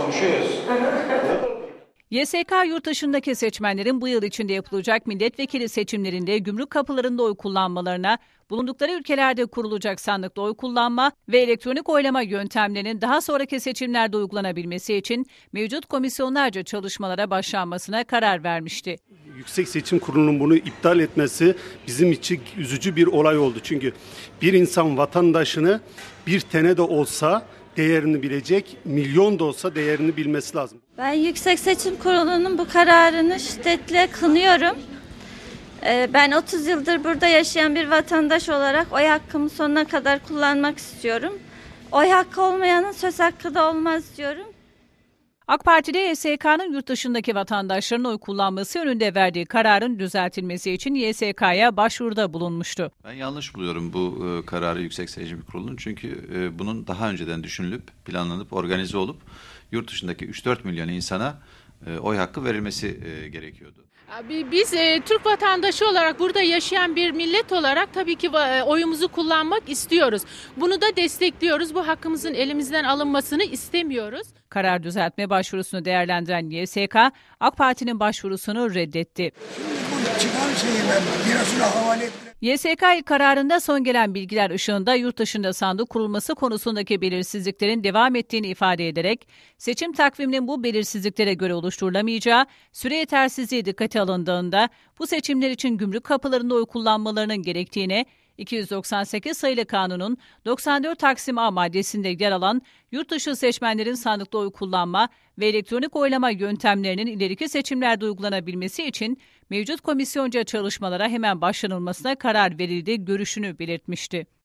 YSK yurt dışındaki seçmenlerin bu yıl içinde yapılacak milletvekili seçimlerinde gümrük kapılarında oy kullanmalarına, bulundukları ülkelerde kurulacak sandıkta oy kullanma ve elektronik oylama yöntemlerinin daha sonraki seçimlerde uygulanabilmesi için mevcut komisyonlarca çalışmalara başlanmasına karar vermişti. Yüksek Seçim Kurulu'nun bunu iptal etmesi bizim için üzücü bir olay oldu. Çünkü bir insan vatandaşını bir tane de olsa değerini bilecek, milyon da olsa değerini bilmesi lazım. Ben Yüksek Seçim Kurulu'nun bu kararını şiddetle kınıyorum. Ben 30 yıldır burada yaşayan bir vatandaş olarak oy hakkımı sonuna kadar kullanmak istiyorum. Oy hakkı olmayanın söz hakkı da olmaz diyorum. AK Parti'de YSK'nın yurt dışındaki vatandaşların oy kullanması yönünde verdiği kararın düzeltilmesi için YSK'ya başvuruda bulunmuştu. Ben yanlış buluyorum bu kararı Yüksek Seçim Kurulu'nun, çünkü bunun daha önceden düşünülüp, planlanıp, organize olup yurt dışındaki 3-4 milyon insana oy hakkı verilmesi gerekiyordu. Biz Türk vatandaşı olarak burada yaşayan bir millet olarak tabii ki oyumuzu kullanmak istiyoruz. Bunu da destekliyoruz. Bu hakkımızın elimizden alınmasını istemiyoruz. Karar düzeltme başvurusunu değerlendiren YSK, AK Parti'nin başvurusunu reddetti. YSK ilk kararında son gelen bilgiler ışığında yurt dışında sandık kurulması konusundaki belirsizliklerin devam ettiğini ifade ederek, seçim takviminin bu belirsizliklere göre oluşturulamayacağı, süre yetersizliği dikkate alındığında bu seçimler için gümrük kapılarında oy kullanmalarının gerektiğine, 298 sayılı kanunun 94 Taksim A maddesinde yer alan yurt dışı seçmenlerin sandıkta oy kullanma ve elektronik oylama yöntemlerinin ileriki seçimlerde uygulanabilmesi için mevcut komisyonca çalışmalara hemen başlanılmasına karar verildiği görüşünü belirtmişti.